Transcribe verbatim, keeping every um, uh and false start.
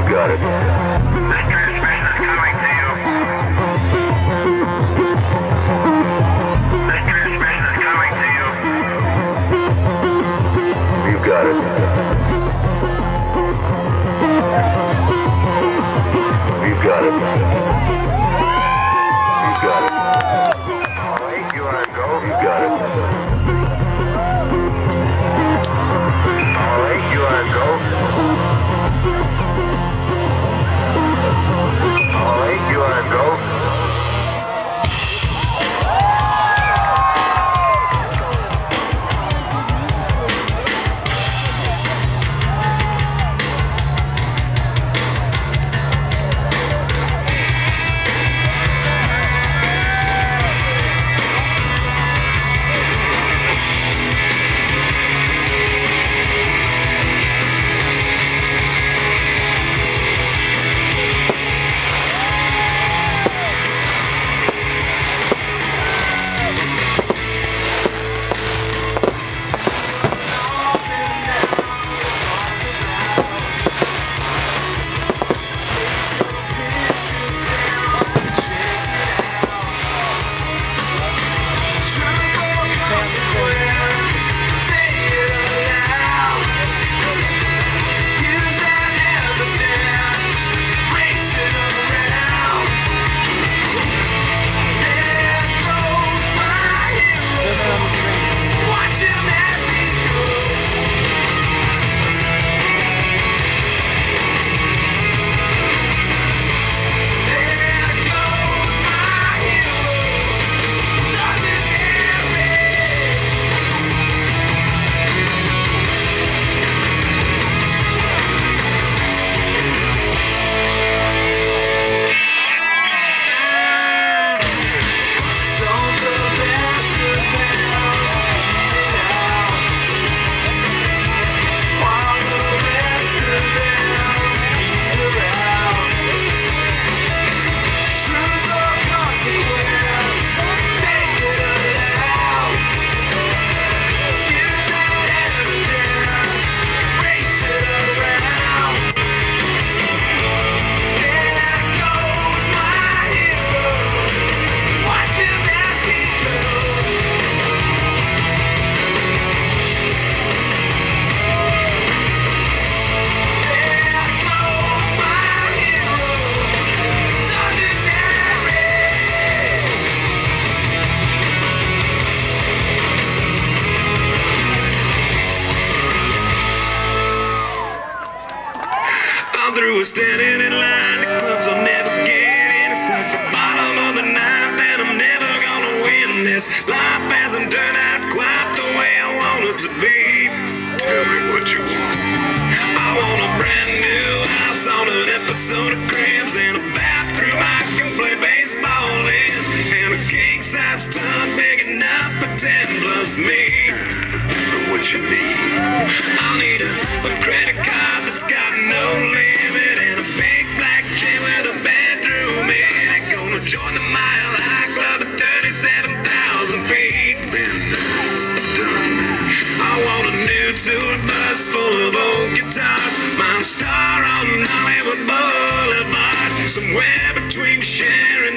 got it. This transmission is coming to you. This transmission is coming to you. You got it. You got it. You got it. All right, you are go. You got it. All right, you are go. All right, you are go. Through standing in line, the clubs I'll never get in. It's like the bottom of the ninth, and I'm never gonna win this. Life hasn't turned out quite the way I want it to be. Tell me what you want. I want a brand new house on an episode of Cribs, and a bathroom I can play baseball in, and a king-size tub big enough for ten plus me. So what you need? I need a, a credit card that's got no limit, and a big black chain with a bedroom in it. Gonna join the Mile High Club at thirty-seven thousand feet. Been done. I want a new tour bus full of old guitars, mine star on Hollywood Boulevard, somewhere between Sharon